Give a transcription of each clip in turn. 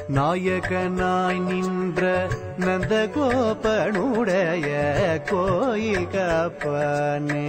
நாயகனாய் நின்ற நந்தகோபனுடைய கோயில் காப்பானே.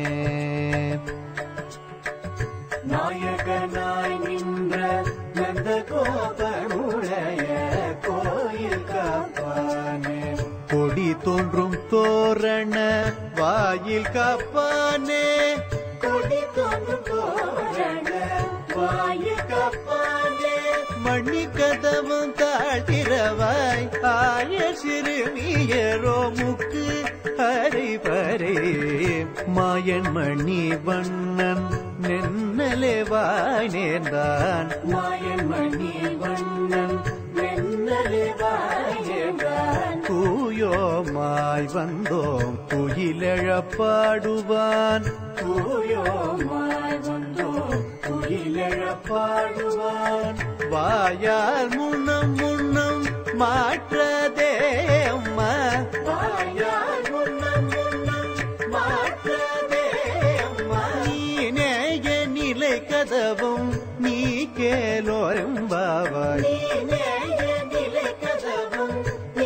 நாயகனாய் நின்ற நந்தகோபனுடைய கோயில் காப்பானே. கொடி தோன்றும் தோரண வாயில் காப்பானே. கொடி தோன்றும் தோரண வாயில் காப்பானே. மணி கதவும் தாழ்த்திரவாய் ஆய சிறுமியரோ முக்கு ஹரிபரே. மாயன் மணி வண்ணன் நென்னலே வாய் நேர்ந்தான். மாயன் மணி வண்ணன் நென்னலே வாய் நேர்ந்தான். தூயோமாய் வந்தோம் துயிலெழப்பாடுவான். தூயோமாய் வந்தோம் துயிலெழப்பாடுவான். வாயால் முன்னம் முன்னம் மாற்றதே அம்மா. வாயால் முன்னம் முன்னம் மாற்றதே அம்மா. நீனேய நிலை கதவும் நீ கேலோரெம்பாவாய். நீனேய நிலை கதவும் நீ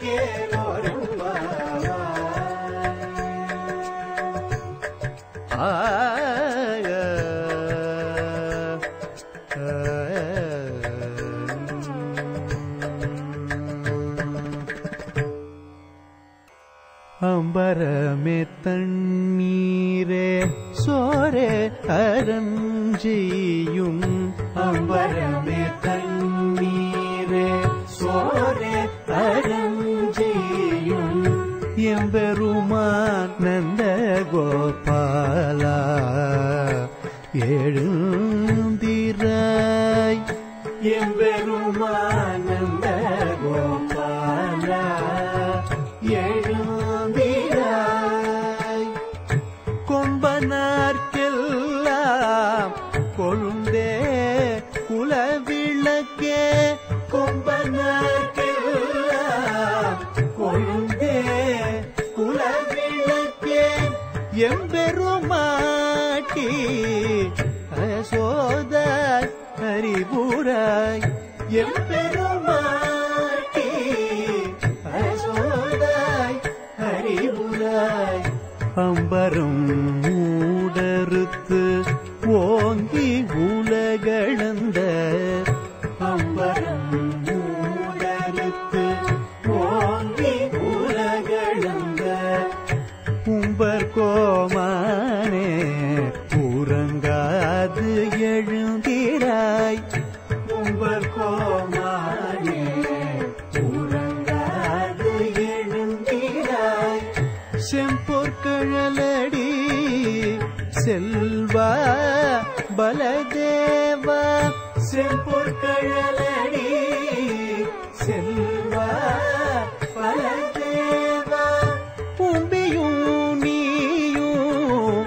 கேலோரெம்பாவாய். அம்பரமே தண்ணீரே சோரே அரஞ்செய்யும். அம்பரமே தண்ணீரே சோரே அரஞ்செய்யும். எம்பெருமான் நந்த கோபாலா எழுந்திராய். எம்பெருமான் நந்த கோபாலா எழுந்திராய். கொம்பனார்க்கெல்லாம் கொழுந்தே குலவிளக்கே. கொம்பனார்க்கெல்லாம் கொழுந்தே குலவிளக்கே. எம்பெருமாட்டி அசோதாய் ஹரிபுராய். எம்பெருமாட்டி அசோதாய் ஹரிபுராய். அம்பரம் மூடறுத்து ஓங்கி உலகளந்த. அம்பரம் மூடறுத்து ஓங்கி உலகளந்த. உம்பர் கோமானே உறங்காது எழுந்திராய். உம்பர் கோமானே உறங்காது எழுந்திராய். செம்பொற்கழலடி செல்வா பலதேவா. செம்பொற்கழலடி செல்வா பலதேவா. உம்பியும் நீயும்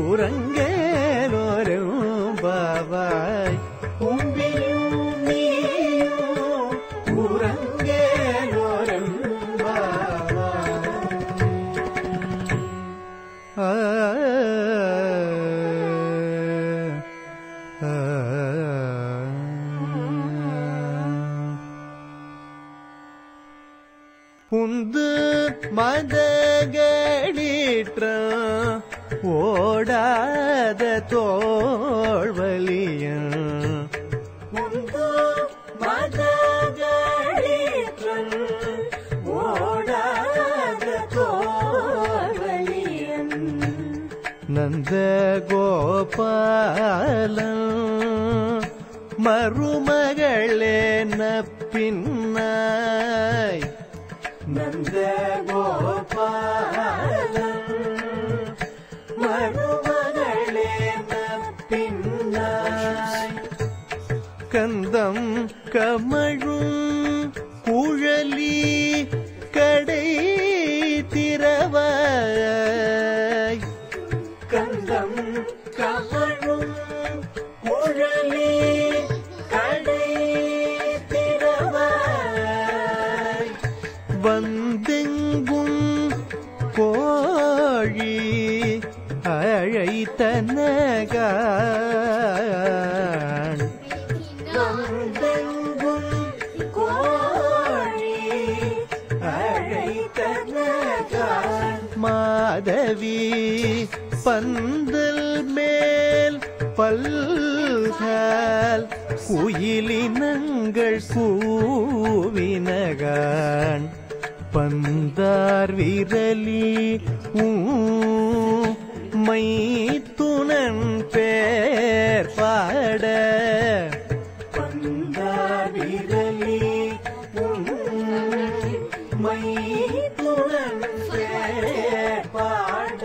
உறங்கேலோரும் பாவாய். உம்பியும் நீயும் உறங்கேலோரும் பாவாய். புந்து மதகளீற்ற ஓடாத தோள்வலிய. புந்து மதகளீற்ற ஓடாத தோள்வலியன். நந்த கோபாலன் மருமகளே நப்பின்னாய். நந்த கோபாலன் மருமகளே நப்பின்னாய். கந்தம் கமழும் குழலி கடை திறவாய். கந்தம் கமழும் குழலி கடை திறவாய். வந்தெங்கும் கோழி அழைத்தனகான். வந்தெங்கும் பரவி பந்தல் மேல் பல்கால் குயிலினங்கள் கூவினகான் பந்தார் விரலி மைத்துனன் பேர் பாட பந்தார் விரலி மைத்துனன் பேர் பாட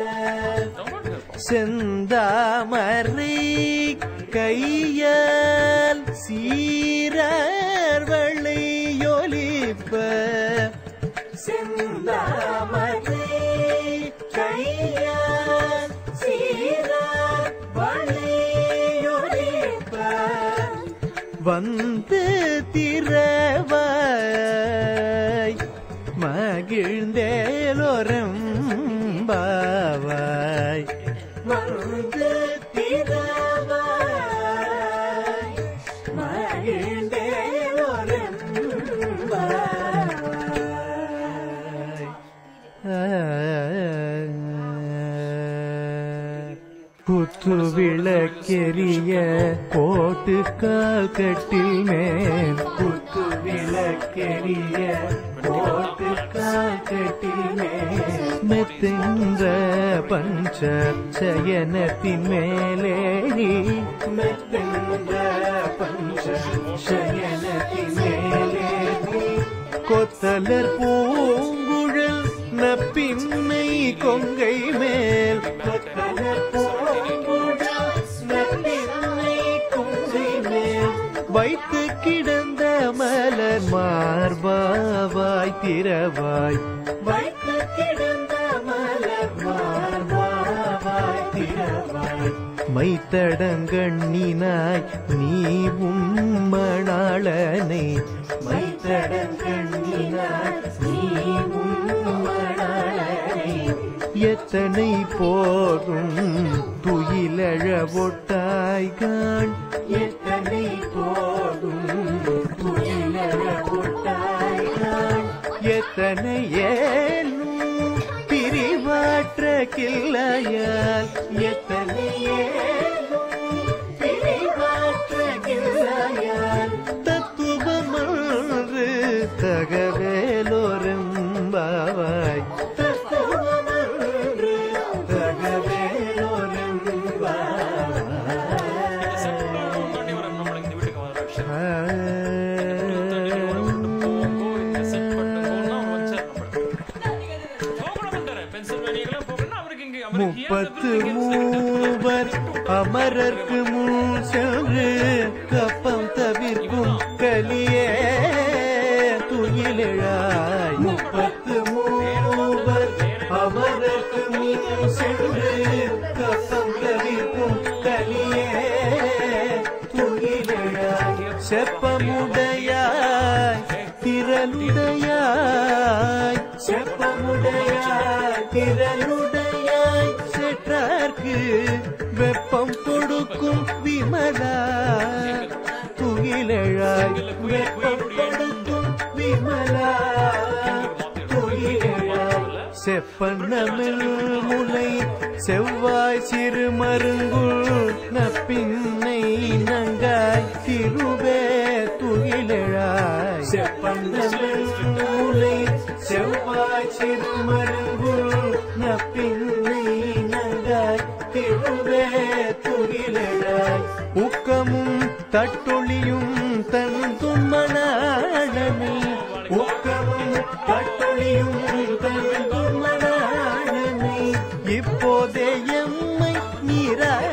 செந்தாமரை கையால் சீரர் வளையொலிப்ப செந்தாமரை கையால் சீரர் வளையொலிப்ப வந்து திரவாய் மகிழ்ந்தேலோரம்பாவாய் வந்து திரவாய் மகிழ்ந்தேலோரம்பாவாய் குத்து விளக்கெரிய கோட்டுக்கால் கட்டில் மேல் குத்து விளக்கெரிய கோட்டுக்கால் கட்டில் மேல் மெத்தென்ற பஞ்ச சயனத்தின் மேலேறி மெத்தென்ற பஞ்ச சயனத்தின் மேலேறி கொத்தலர் பூங்குழல் நப்பின்னை கொங்கை மேல் கொத்தலர் வைத்து கிடந்த மலர் மார்பாவாய் திரவாய் வைத்து கிடந்த மலர் மார்பாவாய் திரவாய் மைத்தடங்கண்ணினாய் நீ உம்மணாளனை மைத்தடங்கண்ணினாய் நீ உம்மணாளனை எத்தனை போதும் துயிலழ ஒட்டாய்கான் எத்தனை போதும் துயிலழ ஒட்டாய்கான் எத்தனை ஏலும் பிரிவாற்ற கிள்ளையால் எத்தனை ஏலும் பிரிவாற்ற கிள்ளையால் தத்துவமன்று தகவேலோரம்பாவாய் முப்பத்து மூவர் அமரர்க்கு முன் சென்று கப்பம் தவிர்க்கும் கலியே துயிலெழாய் முப்பத்து மூவர் அமரர்க்கு முன் சென்று கப்பம் தவிர்க்கும் கலியே துயிலெழாய் செப்பமுடையாய் திரளுடையாய் செப்பமுடையாய் திரளுடையாய் செற்றார்க்கு வெப்பம் கொடுக்கும் விமலா துயிலெழாய் வெப்பம் கொடுக்கும் விமலா துயிலெழாய் செப்பன்னமில் முலை செவ்வாய் சிறு மருங்குள் நப்பின்னை நங்காய் திருவே துயிலெழாய் செப்பன்னமில் முலை செவ்வாய் சிறு மருங்குள் நப்பின்னை நங்காய் திருவே துயிலெழாய் உக்கமும் தட்டொளியும் தந்தும் மணாளனை உக்கமும் தட்டொளியும் தந்தும் மணாளனை இப்போதே எம்மை நீரா